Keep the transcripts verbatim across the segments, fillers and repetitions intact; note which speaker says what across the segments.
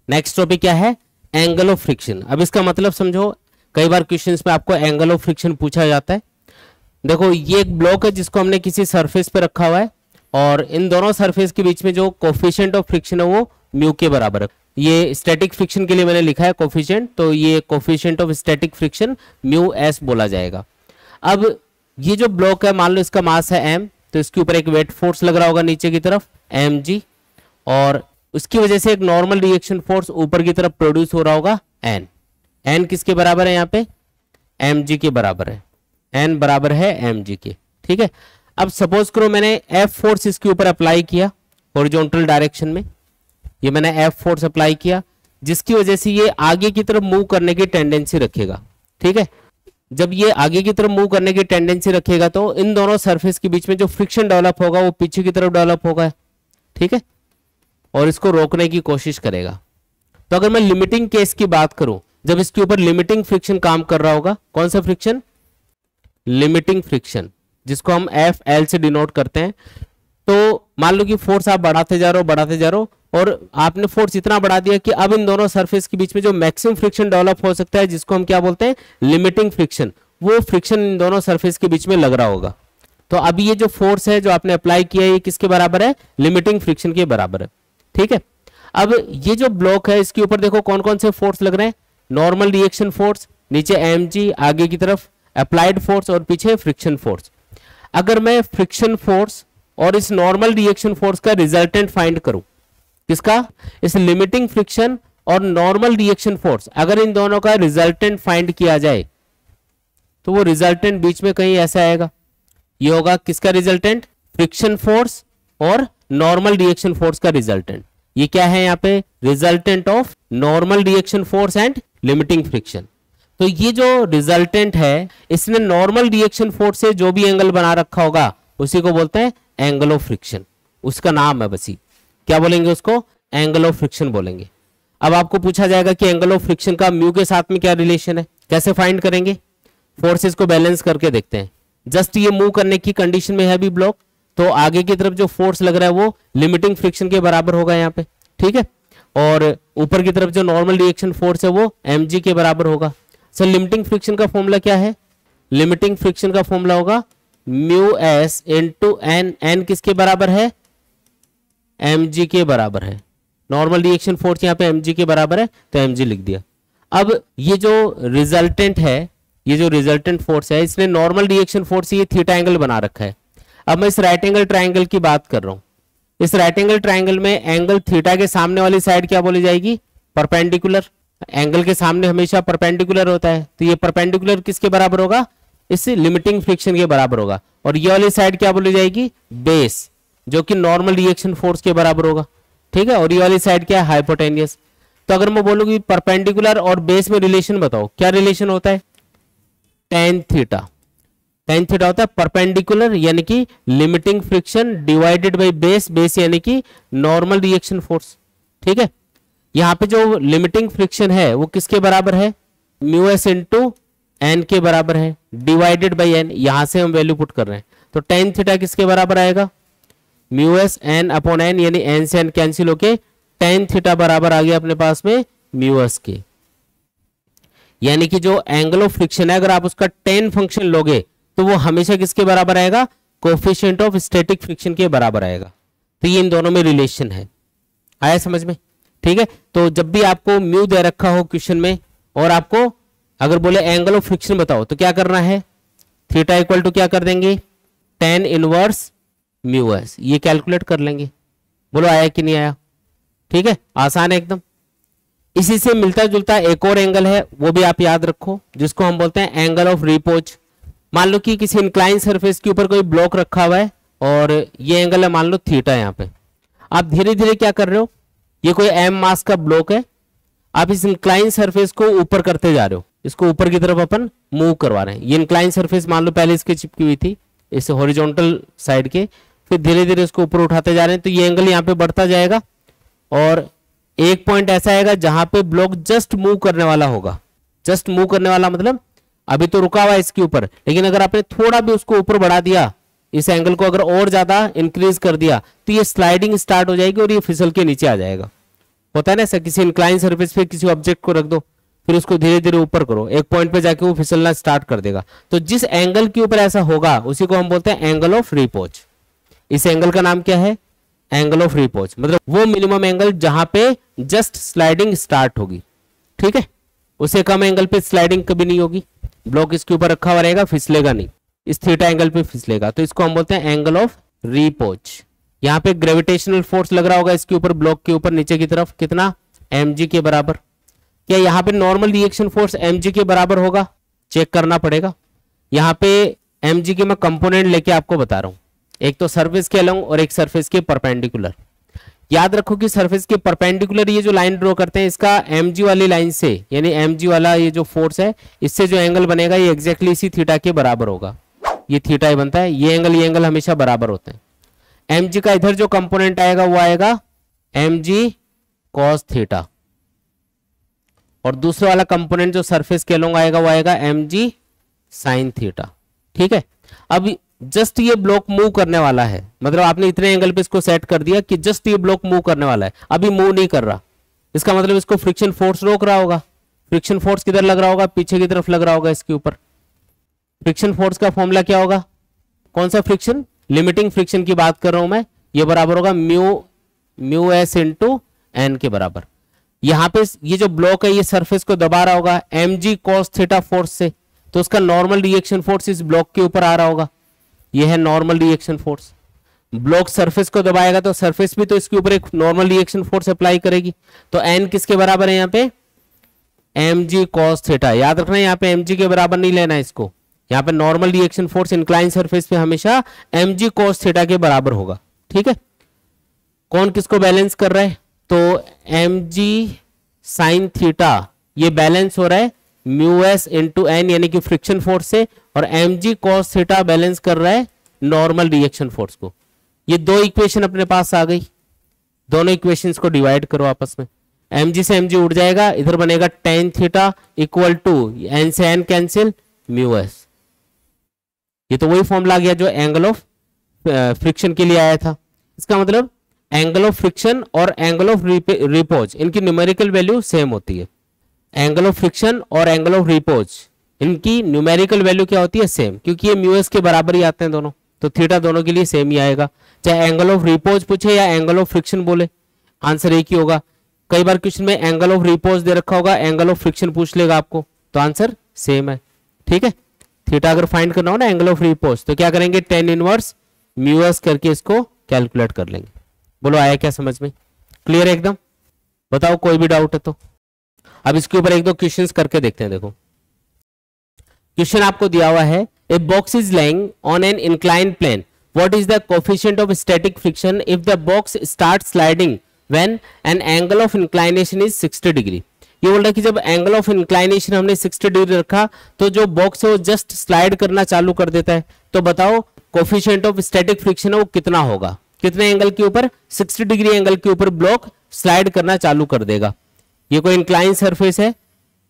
Speaker 1: Next topic क्या है, angle of friction. अब इसका मतलब समझो, कई बार क्वेश्चंस में आपको एंगल ऑफ फ्रिक्शन पूछा जाता है। देखो ये एक ब्लॉक है जिसको हमने किसी सरफेस पे रखा हुआ है और इन दोनों सरफेस के बीच में जो कोफिशिएंट ऑफ फ्रिक्शन है वो म्यू के बराबर है। ये स्टैटिक फ्रिक्शन के लिए मैंने लिखा है कोफिशिएंट, तो ये coefficient of static friction mu s बोला जाएगा। अब ये जो ब्लॉक है, मान लो इसका मास है एम, तो इसके ऊपर एक वेट फोर्स लग रहा होगा नीचे की तरफ एम जी, और उसकी वजह से एक नॉर्मल रिएक्शन फोर्स ऊपर की तरफ प्रोड्यूस हो रहा होगा एन। एन किसके बराबर है यहाँ पे, एम जी के बराबर है, एन बराबर है एम जी के। ठीक है, अब सपोज करो मैंने एफ फोर्स इसके ऊपर अप्लाई किया हॉरिजॉन्टल डायरेक्शन में, ये मैंने एफ फोर्स अप्लाई किया जिसकी वजह से ये आगे की तरफ मूव करने की टेंडेंसी रखेगा। ठीक है, जब ये आगे की तरफ मूव करने की टेंडेंसी रखेगा तो इन दोनों सरफेस के बीच में जो फ्रिक्शन डेवलप होगा वो पीछे की तरफ डेवलप होगा। ठीक है, और इसको रोकने की कोशिश करेगा। तो अगर मैं लिमिटिंग केस की बात करूं, जब इसके ऊपर लिमिटिंग फ्रिक्शन काम कर रहा होगा, कौन सा फ्रिक्शन, लिमिटिंग फ्रिक्शन, जिसको हम एफ एल से डिनोट करते हैं। तो मान लो कि फोर्स आप बढ़ाते जा रहे हो बढ़ाते जा रहे हो और आपने फोर्स इतना बढ़ा दिया कि अब इन दोनों सरफेस के बीच में जो मैक्सिमम फ्रिक्शन डेवलप हो सकता है, जिसको हम क्या बोलते हैं, लिमिटिंग फ्रिक्शन, वो फ्रिक्शन इन दोनों सरफेस के बीच में लग रहा होगा। तो अभी ये जो फोर्स है जो आपने अप्लाई किया है, ये किसके बराबर है, लिमिटिंग फ्रिक्शन के बराबर है। ठीक है, अब ये जो ब्लॉक है इसके ऊपर देखो कौन कौन से फोर्स लग रहे हैं, नॉर्मल रिएक्शन फोर्स, नीचे एम जी, आगे की तरफ अप्लाइड फोर्स और पीछे फ्रिक्शन फोर्स। अगर मैं फ्रिक्शन फोर्स और इस नॉर्मल रिएक्शन फोर्स का रिजल्टेंट फाइंड करूं, किसका, इस लिमिटिंग फ्रिक्शन और नॉर्मल रिएक्शन फोर्स, अगर इन दोनों का रिजल्टेंट फाइंड किया जाए तो वो रिजल्टेंट बीच में कहीं ऐसा आएगा, ये होगा किसका रिजल्टेंट, फ्रिक्शन फोर्स और नॉर्मल रिएक्शन फोर्स का रिजल्टेंट। ये क्या है यहाँ पे, resultant of normal reaction force and limiting friction. तो ये जो रिजल्टेंट है इसने नॉर्मल रिएक्शन फोर्स से जो भी एंगल बना रखा होगा उसी को बोलते हैं एंगल ऑफ फ्रिक्शन, उसका नाम है बस, क्या बोलेंगे उसको, एंगल ऑफ फ्रिक्शन बोलेंगे। अब आपको पूछा जाएगा कि एंगल ऑफ फ्रिक्शन का म्यू के साथ में क्या रिलेशन है, कैसे फाइंड करेंगे, फोर्सेस को बैलेंस करके देखते हैं। जस्ट ये मूव करने की कंडीशन में है भी ब्लॉक, तो आगे की तरफ जो फोर्स लग रहा है वो लिमिटिंग फ्रिक्शन के बराबर होगा यहाँ पे। ठीक है, और ऊपर की तरफ जो नॉर्मल रिएक्शन फोर्स है वो एम के बराबर होगा। सर लिमिटिंग फ्रिक्शन का फॉर्मूला क्या है, लिमिटिंग फ्रिक्शन का फॉर्मूला होगा mu s into N, n किसके बराबर है, एम जी के बराबर है। नॉर्मल रिएक्शन फोर्स यहाँ पे एम जी के बराबर है तो एम जी लिख दिया। अब ये जो रिजल्टेंट है, ये जो रिजल्टेंट फोर्स है, इसने नॉर्मल रिएक्शन फोर्स से ये थीटा एंगल बना रखा है। अब मैं इस राइट एंगल ट्राइंगल की बात कर रहा हूं। इस राइट एंगल ट्राइंगल में एंगल थीटा के सामने वाली साइड क्या बोली जाएगी, परपेंडिकुलर। एंगल के सामने हमेशा परपेंडिकुलर होता है, तो ये परपेंडिकुलर किसके बराबर होगा, इस लिमिटिंग फ्रिक्शन के बराबर होगा। और ये वाली साइड क्या बोली जाएगी, बेस, जो कि नॉर्मल रिएक्शन फोर्स के बराबर होगा। ठीक है, और ये वाली साइड क्या है, हाइपोटेनियस। तो अगर मैं बोलूंगी परपेंडिकुलर और बेस में रिलेशन बताओ, क्या रिलेशन होता है, टेन थीटा। टेन थीटा होता है परपेंडिकुलर यानी कि limiting friction divided by base, base यानी कि नॉर्मल रिएक्शन फोर्स। ठीक है, यहाँ पे जो लिमिटिंग फ्रिक्शन है वो किसके बराबर है, म्यू एस इंटू एन के बराबर है, डिवाइडेड बाय एन, यहां से हम वैल्यू पुट कर रहे हैं। तो टेन थीटा किसके बराबर आएगा, mu s n upon n, यानी एन से एन कैंसिल होके टेन थीटा बराबर आ गया अपने पास में म्यू एस के। यानी कि जो एंगल ऑफ फ्रिक्शन है अगर आप उसका टेन फंक्शन लोगे तो वो हमेशा किसके बराबर आएगा, कोफिशिएंट ऑफ स्टैटिक फ्रिक्शन के बराबर आएगा। तो ये इन दोनों में रिलेशन है, आया समझ में। ठीक है, तो जब भी आपको म्यू दे रखा हो क्वेश्चन में और आपको अगर बोले एंगल ऑफ फ्रिक्शन बताओ तो क्या करना है, थीटा इक्वल टू क्या कर देंगे, टेन इनवर्स म्यू एस, ये कैलकुलेट कर लेंगे। बोलो आया कि नहीं आया, ठीक है, आसान है एकदम। इसी से मिलता जुलता एक और एंगल है, वो भी आप याद रखो, जिसको हम बोलते हैं एंगल ऑफ रिपोज। मान लो कि किसी इंक्लाइन सरफेस के ऊपर कोई ब्लॉक रखा हुआ है और ये एंगल है मान लो थीटा। यहाँ पे आप धीरे धीरे क्या कर रहे हो, ये कोई एम मास का ब्लॉक है, आप इस इंक्लाइन सरफेस को ऊपर करते जा रहे हो, इसको ऊपर की तरफ अपन मूव करवा रहे हैं। ये इंक्लाइन सरफेस मान लो पहले इसके चिपकी हुई थी इस हॉरिजॉन्टल साइड के, फिर धीरे धीरे इसको ऊपर उठाते जा रहे हैं, तो ये एंगल यहाँ पे बढ़ता जाएगा और एक पॉइंट ऐसा आएगा जहां पे ब्लॉक जस्ट मूव करने वाला होगा। जस्ट मूव करने वाला मतलब अभी तो रुका हुआ है इसके ऊपर, लेकिन अगर आपने थोड़ा भी उसको ऊपर बढ़ा दिया, इस एंगल को अगर और ज्यादा इंक्रीज कर दिया तो ये स्लाइडिंग स्टार्ट हो जाएगी और ये फिसल के नीचे आ जाएगा। होता है ना ऐसा, किसी इंक्लाइन सरफेस पे किसी ऑब्जेक्ट को रख दो, फिर उसको धीरे धीरे ऊपर करो, एक पॉइंट पे जाके वो फिसलना स्टार्ट कर देगा। तो जिस एंगल के ऊपर ऐसा होगा उसी को हम बोलते हैं एंगल ऑफ रिपोज। इस एंगल का नाम क्या है? Angle of repose. मतलब वो मिनिमम एंगल जहां पे जस्ट स्लाइडिंग स्टार्ट होगी, ठीक है, उससे कम एंगल पे स्लाइडिंग कभी नहीं होगी। ब्लॉक इसके ऊपर रखा हुआ रहेगा, फिसलेगा नहीं, इस थीटा एंगल पे फिसलेगा, तो इसको हम बोलते हैं एंगल ऑफ रिपोज। यहाँ पे ग्रेविटेशनल फोर्स लग रहा होगा इसके ऊपर, ब्लॉक के ऊपर नीचे की तरफ, कितना? mg के बराबर। क्या यहाँ पे नॉर्मल रिएक्शन फोर्स mg के बराबर होगा? चेक करना पड़ेगा। यहाँ पे mg के मैं कंपोनेंट लेके आपको बता रहा हूँ, एक तो सरफेस के अलोंग और एक सरफेस के परपेंडिकुलर। याद रखो कि सरफेस के परपेंडिकुलर ये जो लाइन ड्रॉ करते हैं, इसका mg वाली लाइन से, यानी mg वाला ये जो फोर्स है, इससे जो एंगल बनेगा ये एग्जैक्टली इसी थीटा के बराबर होगा। ये थीटा ही बनता है, ये एंगल ये एंगल हमेशा बराबर होते हैं। mg का इधर जो कंपोनेंट आएगा वो आएगा mg cos थीटा, और दूसरा वाला कंपोनेंट जो सरफेस के अलोंग आएगा वो आएगा mg sin थीटा। ठीक है, अब जस्ट ये ब्लॉक मूव करने वाला है, मतलब आपने इतने एंगल पे इसको सेट कर दिया कि जस्ट ये ब्लॉक मूव करने वाला है, अभी मूव नहीं कर रहा, इसका मतलब इसको फ्रिक्शन फोर्स रोक रहा होगा। फ्रिक्शन फोर्स किधर लग रहा होगा? पीछे की तरफ लग रहा होगा इसके ऊपर। फ्रिक्शन फोर्स का फॉर्मूला क्या होगा? कौन सा फ्रिक्शन? लिमिटिंग फ्रिक्शन की बात कर रहा हूं मैं। ये बराबर होगा mu mu s into n के बराबर। यहाँ पे ये जो ब्लॉक है ये सरफेस को दबा रहा होगा mg cos थीटा फोर्स से, तो उसका नॉर्मल रिएक्शन फोर्स इस ब्लॉक के ऊपर आ रहा होगा, ये है normal reaction force. Block surface को दबाएगा तो सरफेस भी तो इसके ऊपर एक नॉर्मल रिएक्शन फोर्स अप्लाई करेगी, तो n किसके बराबर है यहाँ पे? mg cos theta. याद रखना यहाँ पे mg के बराबर नहीं लेना है इसको, यहाँ पे normal reaction force incline surface पे हमेशा mg cos थीटा के बराबर होगा। ठीक है, कौन किसको बैलेंस कर रहा है? तो mg sin थीटा ये बैलेंस हो रहा है म्यू एस इंटू एन यानी कि फ्रिक्शन फोर्स से, और mg cos थीटा बैलेंस कर रहा है नॉर्मल रिएक्शन फोर्स को। ये दो इक्वेशन अपने पास आ गई, दोनों इक्वेशंस को डिवाइड करो आपस में, mg से mg उड़ जाएगा, इधर बनेगा tan theta equal to n से n कैंसिल म्यू एस। ये तो वही फॉर्मूला आ गया जो एंगल ऑफ फ्रिक्शन के लिए आया था। इसका मतलब एंगल ऑफ फ्रिक्शन और एंगल ऑफ रिपोज इनकी न्यूमेरिकल वैल्यू सेम होती है। एंगल ऑफ फ्रिक्शन और एंगल ऑफ रिपोज इनकी न्यूमेरिकल वैल्यू क्या होती है? सेम, क्योंकि ये म्यू एस के बराबर ही आते हैं दोनों, तो थीटा दोनों के लिए सेम ही आएगा, चाहे एंगल ऑफ रिपोज पूछे या एंगल ऑफ फ्रिक्शन बोले, आंसर एक ही होगा। कई बार क्वेश्चन में एंगल ऑफ रिपोज दे रखा होगा, एंगल ऑफ फ्रिक्शन पूछ लेगा आपको, तो आंसर सेम है। ठीक है, थीटा अगर फाइंड करना हो ना एंगल ऑफ रिपोज, तो क्या करेंगे? टेन इनवर्स म्यू एस करके इसको कैलकुलेट कर लेंगे। बोलो आया क्या समझ में? क्लियर है एकदम? बताओ कोई भी डाउट है तो। अब इसके ऊपर एक दो क्वेश्चंस करके देखते हैं। देखो क्वेश्चन आपको दिया हुआ है, a box is laying on an inclined plane, what is the coefficient of static friction if the box start sliding when an angle of inclination is sixty degree. ये बोल रहा है कि जब एंगल ऑफ इंक्लाइनेशन हमने sixty degree रखा तो जो बॉक्स है वो जस्ट स्लाइड करना चालू कर देता है, तो बताओ कोएफिशिएंट ऑफ स्टैटिक फ्रिक्शन है वो कितना होगा? कितने एंगल के ऊपर? सिक्सटी डिग्री एंगल के ऊपर ब्लॉक स्लाइड करना चालू कर देगा। ये कोई इंक्लाइन सरफेस है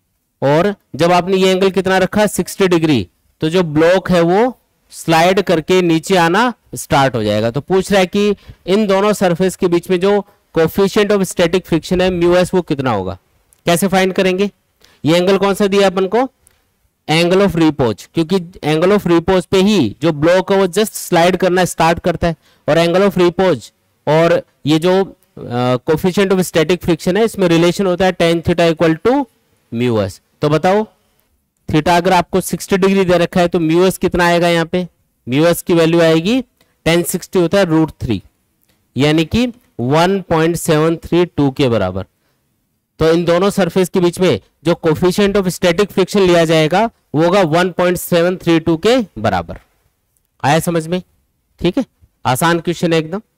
Speaker 1: और जब आपने ये एंगल कितना रखा? सिक्सटी डिग्री, तो जो ब्लॉक है वो स्लाइड करके नीचे आना स्टार्ट हो जाएगा। तो पूछ रहा है कि इन दोनों सरफेस के बीच में जो कोएफिशिएंट ऑफ स्टैटिक फ्रिक्शन है म्यू एस वो कितना होगा? कैसे फाइंड करेंगे? ये एंगल कौन सा दिया अपन को? एंगल ऑफ रिपोज, क्योंकि एंगल ऑफ रिपोज पे ही जो ब्लॉक है वो जस्ट स्लाइड करना स्टार्ट करता है, और एंगल ऑफ रिपोज और ये जो कोएफिशिएंट ऑफ स्टैटिक फ्रिक्शन है इसमें रिलेशन होता है tan theta equal to mu s. तो बताओ थीटा अगर आपको सिक्सटी डिग्री दे रखा है तो म्यू एस कितना आएगा? यहाँ पे म्यू एस की वैल्यू आएगी tan सिक्सटी होता है रूट थ्री, यानी कि one point seven three two के बराबर। तो इन दोनों सरफेस के बीच में जो कोएफिशिएंट ऑफ स्टैटिक फ्रिक्शन लिया जाएगा वो होगा one point seven three two के बराबर। आया समझ में? ठीक है, आसान क्वेश्चन है एकदम।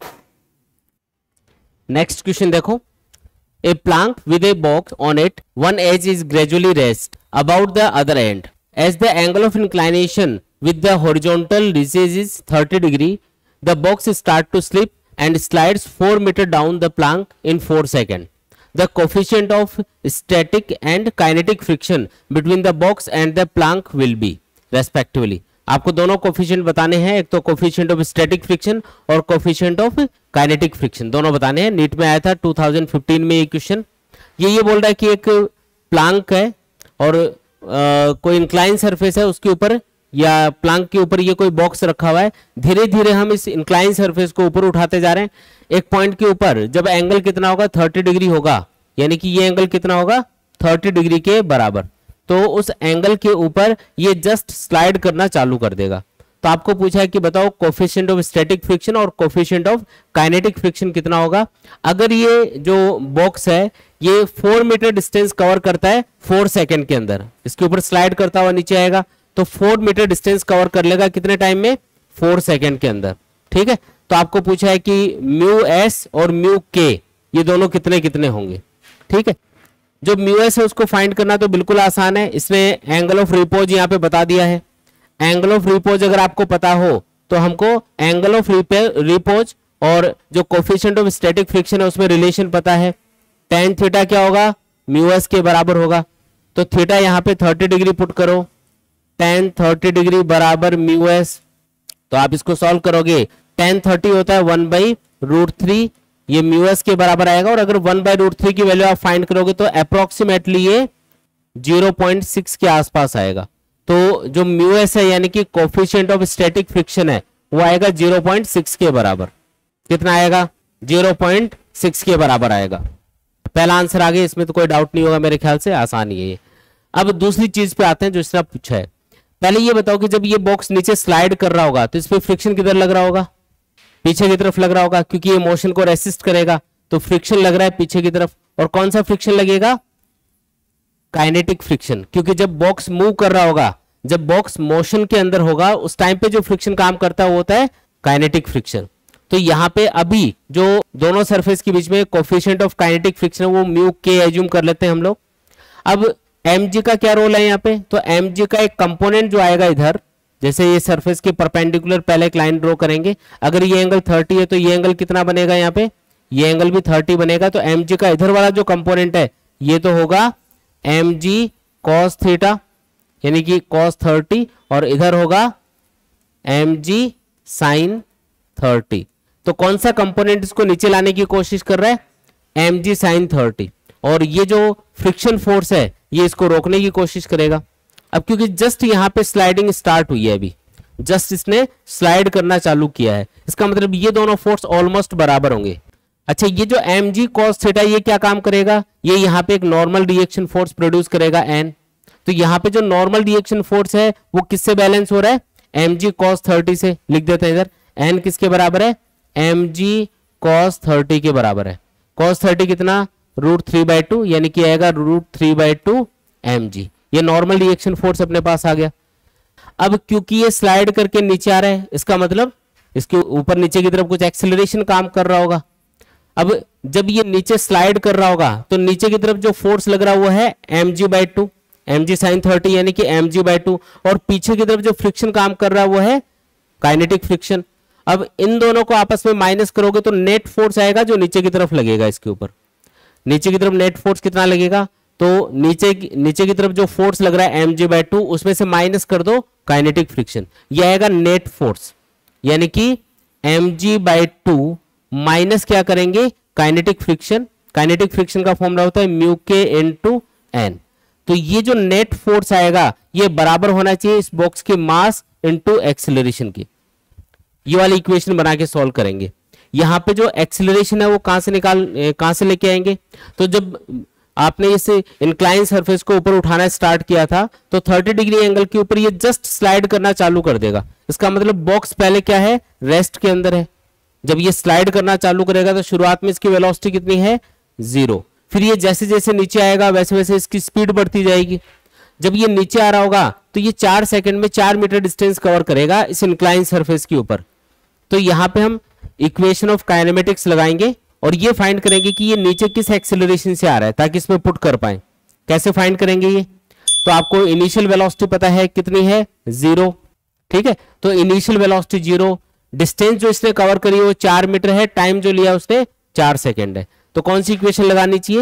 Speaker 1: नेक्स्ट क्वेश्चन देखो, a plank with a box on it, one edge is gradually rest about the other end, as the angle of inclination with the horizontal reaches is thirty degree, the box start to slip and slides four metre down the plank in four second. The coefficient of static and kinetic friction between the box and the plank will be respectively. आपको दोनों coefficient बताने हैं, एक तो coefficient of static friction और coefficient of kinetic friction, दोनों बताने हैं। नीट में आया था टू थाउजेंड फिफ्टीन में ये क्वेश्चन। ये ये बोल रहा है कि एक प्लांक है और आ, कोई इंक्लाइन सरफेस है, उसके ऊपर या प्लांक के ऊपर ये कोई बॉक्स रखा हुआ है। धीरे धीरे हम इस इंक्लाइन सरफेस को ऊपर उठाते जा रहे हैं। एक पॉइंट के ऊपर जब एंगल कितना होगा, थर्टी डिग्री होगा, यानी कि ये एंगल कितना होगा, थर्टी डिग्री के बराबर। तो उस एंगल के ऊपर ये जस्ट स्लाइड करना चालू कर देगा। तो आपको पूछा है कि बताओ कोफिशिएंट ऑफ स्टैटिक फ्रिक्शन और कोफिशिएंट ऑफ काइनेटिक फ्रिक्शन कितना होगा। अगर ये जो बॉक्स है ये फोर मीटर डिस्टेंस कवर करता है फोर सेकंड के अंदर, इसके ऊपर स्लाइड करता हुआ नीचे आएगा, तो फोर मीटर डिस्टेंस कवर कर लेगा कितने टाइम में, फोर सेकंड के अंदर। ठीक है, तो आपको पूछा है कि म्यू एस और म्यू के ये दोनों कितने कितने होंगे। ठीक है, जो म्यू एस है उसको फाइंड करना तो बिल्कुल आसान है, इसने एंगल ऑफ रिपोज यहाँ पे बता दिया है। एंगल ऑफ रिपोज अगर आपको पता हो तो हमको एंगल ऑफ रिपोज और जो कोफिशिएंट ऑफ स्टैटिक फ्रिक्शन है उसमें रिलेशन पता है। टेन थीटा क्या होगा, म्यू एस के बराबर होगा। तो थीटा यहाँ पे थर्टी डिग्री पुट करो, टेन थर्टी डिग्री बराबर म्यू एस। तो आप इसको सॉल्व करोगे, टेन थर्टी होता है वन बाई रूट थ्री, ये म्यू एस के बराबर आएगा। और अगर वन बाई रूट थ्री की वैल्यू आप फाइंड करोगे तो अप्रोक्सीमेटली ये जीरो पॉइंट सिक्स के आसपास आएगा। तो जो म्यू एस है यानी कि कोफिशिएंट ऑफ स्टैटिक फ्रिक्शन है वो आएगा जीरो पॉइंट सिक्स के बराबर। कितना आएगा, जीरो पॉइंट सिक्स के बराबर आएगा। पहला आंसर आ गया, इसमें तो कोई डाउट नहीं होगा, मेरे ख्याल से आसान ही है ये। अब दूसरी चीज पे आते हैं जो इसने पूछा है। पहले ये बताओ कि जब ये बॉक्स नीचे स्लाइड कर रहा होगा तो इस पे फ्रिक्शन किधर लग रहा होगा, पीछे की तरफ लग रहा होगा, क्योंकि ये मोशन को रेसिस्ट करेगा। तो फ्रिक्शन लग रहा है पीछे की तरफ। और कौन सा फ्रिक्शन लगेगा, काइनेटिक फ्रिक्शन, क्योंकि जब बॉक्स मूव कर रहा होगा, जब बॉक्स मोशन के अंदर होगा उस टाइम पे जो फ्रिक्शन काम करता है वो होता है काइनेटिक फ्रिक्शन। तो यहाँ पे अभी जो दोनों सरफेस के बीच में कोफिशिएंट ऑफ काइनेटिक फ्रिक्शन है वो म्यू के एज्यूम कर लेते हैं हम लोग। अब mg का क्या रोल है यहाँ पे, तो mg का एक कंपोनेंट जो आएगा इधर, जैसे ये सरफेस के परपेंडिकुलर पहले एक लाइन ड्रॉ करेंगे। अगर ये एंगल थर्टी है तो ये एंगल कितना बनेगा, यहाँ पे ये एंगल भी थर्टी बनेगा। तो mg का इधर वाला जो कंपोनेंट है ये तो होगा mg cos थीटा, यानी कि cos थर्टी, और इधर होगा mg sin थर्टी। तो कौन सा कंपोनेंट इसको नीचे लाने की कोशिश कर रहा है, mg sin थर्टी। और ये जो फ्रिक्शन फोर्स है ये इसको रोकने की कोशिश करेगा। अब क्योंकि जस्ट यहाँ पे स्लाइडिंग स्टार्ट हुई है, अभी जस्ट इसने स्लाइड करना चालू किया है, इसका मतलब ये दोनों फोर्स ऑलमोस्ट बराबर होंगे। अच्छा, ये जो mg cos थीटा ये क्या काम करेगा, ये यहाँ पे एक नॉर्मल रिएक्शन फोर्स प्रोड्यूस करेगा n। तो यहाँ पे जो नॉर्मल रिएक्शन फोर्स है वो किससे बैलेंस हो रहा है, mg cos थर्टी से। लिख देते हैं इधर, n किसके बराबर है, mg cos थर्टी के बराबर है। cos थर्टी कितना, रूट थ्री बाई टू, यानी कि आएगा root three by two m g. ये नॉर्मल रिएक्शन फोर्स अपने पास आ गया। अब क्योंकि ये स्लाइड करके नीचे आ रहा है, इसका मतलब इसके ऊपर नीचे की तरफ कुछ एक्सेलरेशन काम कर रहा होगा। अब जब ये नीचे स्लाइड कर रहा होगा तो नीचे की तरफ जो फोर्स लग रहा है वो है M g by two, m g sine thirty, यानी कि एम जी बाई टू। और पीछे की तरफ जो फ्रिक्शन काम कर रहा है वो है काइनेटिक फ्रिक्शन। अब इन दोनों को आपस में माइनस करोगे तो नेट फोर्स आएगा जो नीचे की तरफ लगेगा। इसके ऊपर नीचे की तरफ नेट फोर्स कितना लगेगा, तो नीचे नीचे की तरफ जो फोर्स लग रहा है एम जी बाई टू, उसमें से माइनस कर दो काइनेटिक फ्रिक्शन, ये आएगा नेट फोर्स। यानी कि m g by two minus क्या करेंगे, काइनेटिक फ्रिक्शन। काइनेटिक फ्रिक्शन का फॉर्मूला होता है म्यू के इनटू एन। तो ये जो नेट फोर्स आएगा ये बराबर होना चाहिए इस बॉक्स के मास इनटू एक्सेलरेशन की। ये वाली इक्वेशन बना के सॉल्व करेंगे। यहां पे जो एक्सेलरेशन है वो कहां से निकाल कहां से लेके आएंगे, तो जब आपने इसे इंक्लाइन सरफेस को ऊपर उठाना स्टार्ट किया था तो थर्टी डिग्री एंगल के ऊपर ये जस्ट स्लाइड करना चालू कर देगा। इसका मतलब बॉक्स पहले क्या है, रेस्ट के अंदर है। जब ये स्लाइड करना चालू करेगा तो शुरुआत में इसकी वेलोसिटी कितनी है, जीरो। फिर ये जैसे जैसे नीचे आएगा वैसे वैसे इसकी स्पीड बढ़ती जाएगी। जब ये नीचे आ रहा होगा तो ये चार सेकंड में चार मीटर डिस्टेंस कवर करेगा इस इंक्लाइन सरफेस के ऊपर। तो यहां पे हम इक्वेशन ऑफ काइनेमेटिक्स लगाएंगे और ये फाइंड करेंगे कि ये नीचे किस एक्सेलरेशन से आ रहा है ताकि इसमें पुट कर पाए। कैसे फाइंड करेंगे ये, तो आपको इनिशियल वेलोसिटी पता है कितनी है, जीरो। ठीक है, तो इनिशियल वेलोसिटी जीरो, डिस्टेंस जो इसने कवर करी है वो चार मीटर है, टाइम जो लिया उसने चार सेकेंड है। तो कौन सी इक्वेशन लगानी चाहिए,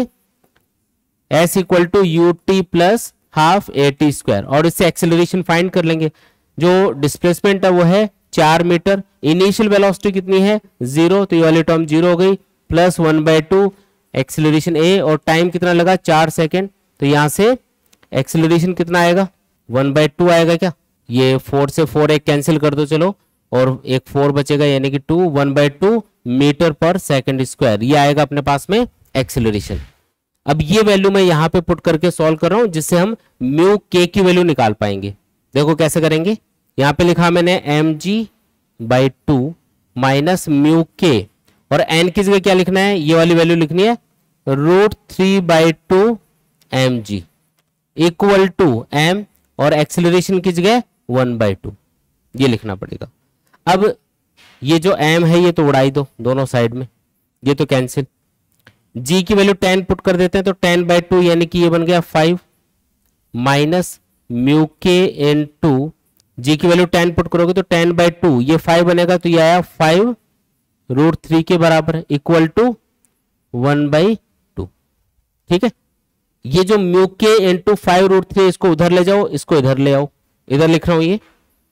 Speaker 1: s equal to u t plus half a t square, और इससे एक्सेलरेशन फाइंड कर लेंगे। जो डिस्प्लेसमेंट है वो है चार मीटर, इनिशियल वेलोसिटी कितनी है जीरो, तो ये वाली टर्म जीरो हो गई, plus one by two acceleration a, और टाइम कितना लगा चार सेकेंड, तो यहां से एक्सिलरेशन कितना आएगा वन बाई टू आएगा क्या, ये फोर से फोर एक कैंसिल कर दो चलो, और एक फोर बचेगा यानी कि two, one by two metre per second square, ये आएगा अपने पास में एक्सिलरेशन। अब ये वैल्यू मैं यहाँ पे पुट करके सॉल्व कर रहा हूं जिससे हम म्यू के की वैल्यू निकाल पाएंगे। देखो कैसे करेंगे, यहाँ पे लिखा मैंने m g by two minus mu k, और एन की जगह क्या लिखना है, ये वाली वैल्यू लिखनी है root three by two m g equal to m, और एक्सिलरेशन की जगह वन बाई टू, ये लिखना पड़ेगा। अब ये जो एम है ये तो उड़ाई दो दोनों साइड में, ये तो कैंसिल, जी की वैल्यू टेन पुट कर देते हैं तो टेन बाई टू यानी कि ये बन गया फाइव, माइनस म्यू के इन टू, जी की वैल्यू टेन पुट करोगे तो टेन बाई टू ये फाइव बनेगा, तो ये आया फाइव रूट थ्री के बराबर equal to one by two. ठीक है, ये जो म्यू के इंटू फाइव रूट थ्री इसको उधर ले जाओ, इसको इधर ले आओ, इधर लिख रहा हूं ये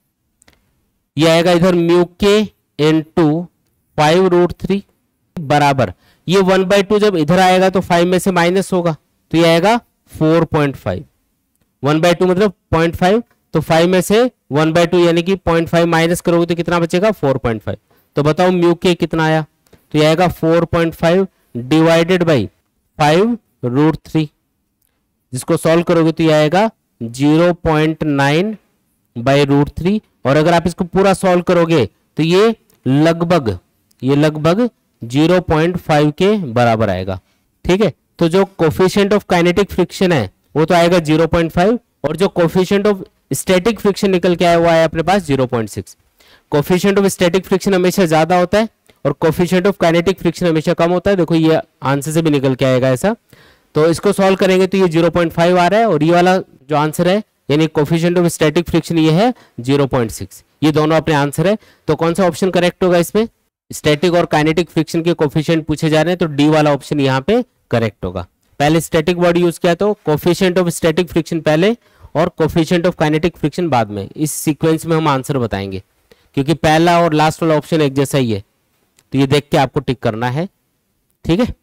Speaker 1: ये आएगा इधर म्यू के इंटू फाइव रूट थ्री बराबर, ये वन बाई टू जब इधर आएगा तो फाइव में से माइनस होगा, तो ये आएगा four point five, one by two मतलब पॉइंट फाइव, तो फाइव में से वन बाई टू यानी कि पॉइंट फाइव माइनस करोगे तो कितना बचेगा फोर पॉइंट फाइव। तो बताओ म्यू के कितना आया, तो ये आएगा four point five divided by five root three, जिसको सॉल्व करोगे तो ये आएगा zero point nine by root three, और अगर आप इसको पूरा सॉल्व करोगे तो ये लगभग ये लगभग जीरो पॉइंट फाइव के बराबर आएगा। ठीक है, तो जो कोफिशिएंट ऑफ काइनेटिक फ्रिक्शन है वो तो आएगा जीरो पॉइंट फाइव, और जो कोफिशिएंट ऑफ स्टैटिक फ्रिक्शन निकल के आया वो आया अपने पास zero point six. Coefficient of static friction हमेशा ज्यादा होता है और कोफिशिएंट ऑफ काइनेटिक फ्रिक्शन हमेशा कम होता है। देखो ये आंसर से भी निकल के आएगा ऐसा, तो इसको सॉल्व करेंगे तो ये जीरो पॉइंट फाइव आ रहा है, और ये वाला जो आंसर है यानी कोफिशिएंट ऑफ स्टैटिक फ्रिक्शन ये है जीरो पॉइंट सिक्स, ये दोनों अपने आंसर है। तो कौन सा ऑप्शन करेक्ट होगा इसमें, स्टैटिक और काइनेटिक फ्रिक्शन के कोफिशिएंट पूछे जा रहे हैं तो डी वाला ऑप्शन यहाँ पे करेक्ट होगा। पहले स्टैटिक वर्ड यूज किया तो कोफिशिएंट ऑफ स्टैटिक फ्रिक्शन पहले और कोफिशिएंट ऑफ काइनेटिक फ्रिक्शन बाद में, इस सीक्वेंस में हम आंसर बताएंगे, क्योंकि पहला और लास्ट वाला ऑप्शन एक जैसा ही है, तो ये देख के आपको टिक करना है। ठीक है,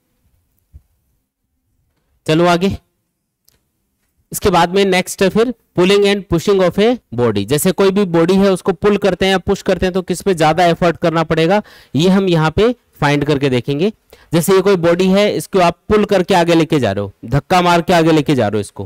Speaker 1: चलो आगे। इसके बाद में नेक्स्ट है फिर pulling and pushing of a body. जैसे कोई भी बॉडी है उसको पुल करते हैं या पुश करते हैं तो किस पे ज्यादा एफर्ट करना पड़ेगा, ये हम यहाँ पे फाइंड करके देखेंगे। जैसे ये कोई बॉडी है, इसको आप पुल करके आगे लेके जा रहे हो, धक्का मार के आगे लेके जा रहे हो इसको,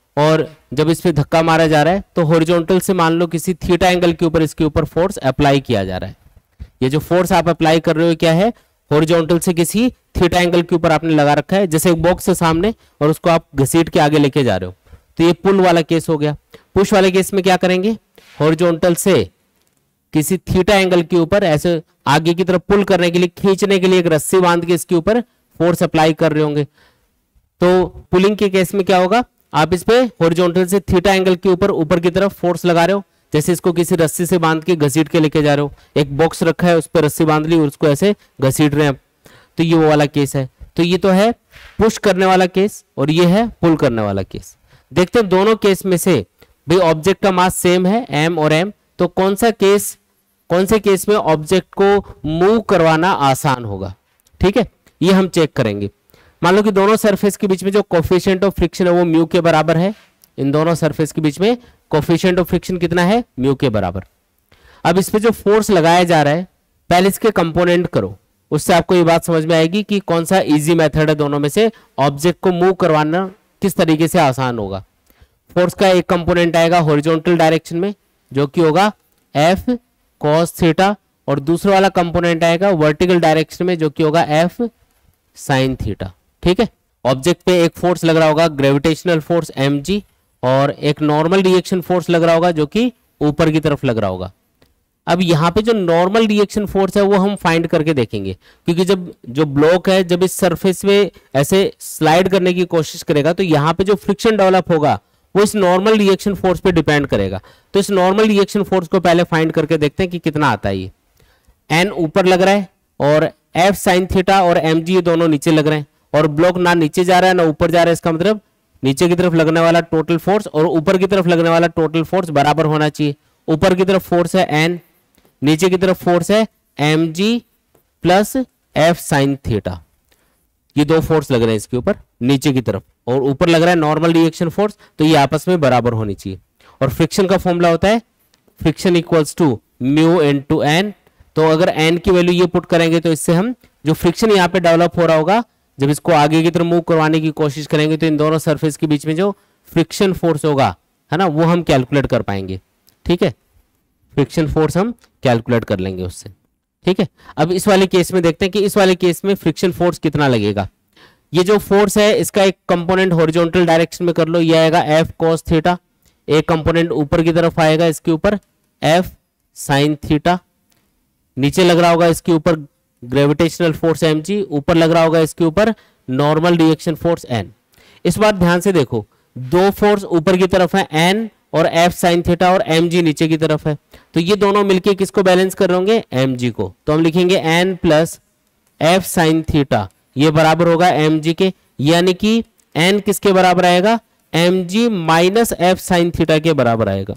Speaker 1: और जब इस पे धक्का मारा जा रहा है तो हॉरिजॉन्टल से मान लो किसी थीटा एंगल के ऊपर इसके ऊपर फोर्स अप्लाई किया जा रहा है। ये जो फोर्स आप अप्लाई कर रहे हो क्या है, हॉरिजॉन्टल से किसी थीटा एंगल के ऊपर आपने लगा रखा है, जैसे एक बॉक्स है सामने और उसको आप घसीट के आगे लेके जा रहे हो, तो ये पुल वाला केस हो गया। पुश वाले केस में क्या करेंगे, हॉरिजॉन्टल से किसी थीटा एंगल के ऊपर ऐसे आगे की तरफ पुल करने के लिए, खींचने के लिए एक रस्सी बांध के इसके ऊपर फोर्स अप्लाई कर रहे होंगे। तो पुलिंग के केस में क्या होगा, आप इस पे हॉरिजॉन्टल से थीटा एंगल के ऊपर ऊपर की तरफ फोर्स लगा रहे हो, जैसे इसको किसी रस्सी से बांध के घसीट के लेके जा रहे हो, एक बॉक्स रखा है उस पर रस्सी बांध ली और उसको ऐसे घसीट रहे हैं, तो ये वो वाला केस है। तो ये तो है पुश करने वाला केस और ये है पुल करने वाला केस। देखते हैं दोनों केस में से भाई ऑब्जेक्ट का मास सेम है एम और एम, तो कौन सा केस कौन से केस में ऑब्जेक्ट को मूव करवाना आसान होगा। ठीक है, ये हम चेक करेंगे। मान लो कि दोनों सरफेस के बीच में जो कोफिशिएंट ऑफ फ्रिक्शन है वो म्यू के बराबर है, इन दोनों सरफेस के बीच में कोफिशिएंट ऑफ फ्रिक्शन कितना है, म्यू के बराबर। अब इस पे जो फोर्स लगाया जा रहा है पहले इसके कंपोनेंट करो, उससे आपको ये बात समझ में आएगी कि कौन सा इजी मेथड है दोनों में से ऑब्जेक्ट को मूव करवाना किस तरीके से आसान होगा। फोर्स का एक कंपोनेंट आएगा हॉरिजॉन्टल डायरेक्शन में जो कि होगा एफ कॉस थीटा, और दूसरा वाला कंपोनेंट आएगा वर्टिकल डायरेक्शन में जो कि होगा एफ साइन थीटा। ठीक है, ऑब्जेक्ट पे एक फोर्स लग रहा होगा ग्रेविटेशनल फोर्स एम जी, और एक नॉर्मल रिएक्शन फोर्स लग रहा होगा जो कि ऊपर की तरफ लग रहा होगा। अब यहाँ पे जो नॉर्मल रिएक्शन फोर्स है वो हम फाइंड करके देखेंगे, क्योंकि जब जो ब्लॉक है जब इस सरफेस में ऐसे स्लाइड करने की कोशिश करेगा तो यहाँ पे जो फ्रिक्शन डेवलप होगा वो इस नॉर्मल रिएक्शन फोर्स पे डिपेंड करेगा। तो इस नॉर्मल रिएक्शन फोर्स को पहले फाइंड करके देखते हैं कि कितना आता है। ये एन ऊपर लग रहा है और एफ साइन थीटा और एम जी दोनों नीचे लग रहे हैं, और ब्लॉक ना नीचे जा रहा है ना ऊपर जा रहा है, इसका मतलब नीचे की तरफ लगने वाला टोटल फोर्स और ऊपर की तरफ लगने वाला टोटल फोर्स बराबर होना चाहिए। ऊपर की तरफ फोर्स है एन, नीचे की तरफ फोर्स है M G plus F sine theta. ये दो फोर्स लग रहे हैं इसके ऊपर नीचे की तरफ, और ऊपर लग रहा है नॉर्मल रिएक्शन फोर्स, तो ये आपस में बराबर होनी चाहिए। और फ्रिक्शन का फॉर्मूला होता है friction equals to mu into N. तो अगर एन की वैल्यू ये पुट करेंगे तो इससे हम जो फ्रिक्शन यहाँ पे डेवलप हो रहा होगा, जब इसको आगे की तरफ मूव करवाने की कोशिश करेंगे तो इन दोनों सरफेस के बीच में जो फ्रिक्शन फोर्स होगा, है ना, वो हम कैलकुलेट कर पाएंगे। ठीक है, फ्रिक्शन फोर्स हम कैलकुलेट कर लेंगे उससे। ठीक है, अब इस वाले केस में देखते हैं कि इस वाले केस में फ्रिक्शन फोर्स कितना लगेगा। ये जो फोर्स है इसका एक कंपोनेंट हॉरिजॉन्टल डायरेक्शन में कर लो, ये आएगा एफ कॉस थीटा, एक कंपोनेंट ऊपर की तरफ आएगा इसके ऊपर एफ साइन थीटा, नीचे लग रहा होगा इसके ऊपर ग्रेविटेशनल फोर्स एम जी, ऊपर लग रहा होगा इसके ऊपर नॉर्मल रिएक्शन फोर्स एन। इस बात ध्यान से देखो, दो फोर्स ऊपर की तरफ है एन और एफ साइन थीटा, और एम जी नीचे की तरफ है, तो ये दोनों मिलके किसको बैलेंस कर रहे होंगे, एम जी को। तो हम लिखेंगे N plus F sine theta, ये बराबर होगा एम जी के, यानी कि एन किसके बराबर आएगा, M G minus F sine theta के बराबर आएगा।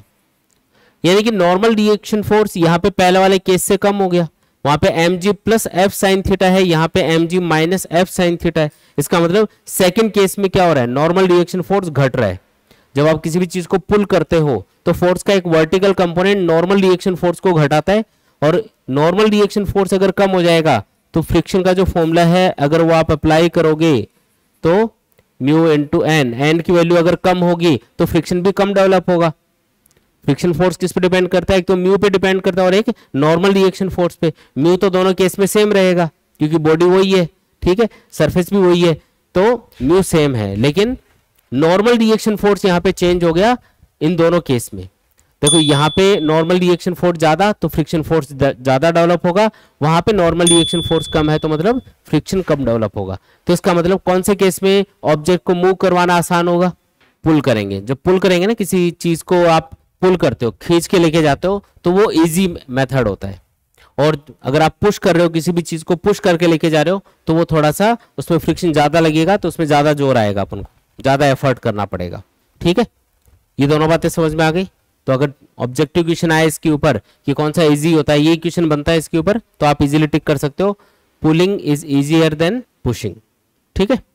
Speaker 1: यानी कि नॉर्मल रिएक्शन फोर्स यहाँ पे पहले वाले केस से कम हो गया, वहां पे M G plus F sine theta है, यहाँ पे M G minus F sine theta है। इसका मतलब सेकंड केस में क्या हो रहा है, नॉर्मल रिएक्शन फोर्स घट रहा है। जब आप किसी भी चीज को पुल करते हो तो फोर्स का एक vertical component normal reaction force को घटाता है, और नॉर्मल रिएक्शन फोर्स अगर कम हो जाएगा तो फ्रिक्शन का जो फॉर्मूला है अगर वो आप अप्लाई करोगे तो म्यू इंटू एन, एन की वैल्यू अगर कम होगी तो फ्रिक्शन भी कम डेवलप होगा। फ्रिक्शन फोर्स किस पे डिपेंड करता है, एक तो म्यू पे डिपेंड करता है और एक नॉर्मल रिएक्शन फोर्स पे। म्यू तो दोनों केस में सेम रहेगा क्योंकि बॉडी वही है, ठीक है, सरफेस भी वही है, तो म्यू सेम है, लेकिन नॉर्मल रिएक्शन फोर्स यहाँ पे चेंज हो गया इन दोनों केस में। देखो यहाँ पे नॉर्मल रिएक्शन फोर्स ज्यादा तो फ्रिक्शन फोर्स ज्यादा डेवलप होगा, वहां पे नॉर्मल रिएक्शन फोर्स कम है तो मतलब फ्रिक्शन कम डेवलप होगा। तो इसका मतलब कौन से केस में ऑब्जेक्ट को मूव करवाना आसान होगा, पुल करेंगे। जब पुल करेंगे ना, किसी चीज को आप पुल करते हो, खींच के लेके जाते हो, तो वो इजी मेथड होता है। और अगर आप पुश कर रहे हो, किसी भी चीज को पुश करके लेके जा रहे हो, तो वो थोड़ा सा उसमें फ्रिक्शन ज्यादा लगेगा, तो उसमें ज्यादा जोर आएगा, अपन को ज्यादा एफर्ट करना पड़ेगा। ठीक है, ये दोनों बातें समझ में आ गई। तो अगर ऑब्जेक्टिव क्वेश्चन आए इसके ऊपर कि कौन सा इजी होता है, ये क्वेश्चन बनता है इसके ऊपर, तो आप इजीली टिक कर सकते हो, pulling is easier than pushing. ठीक है।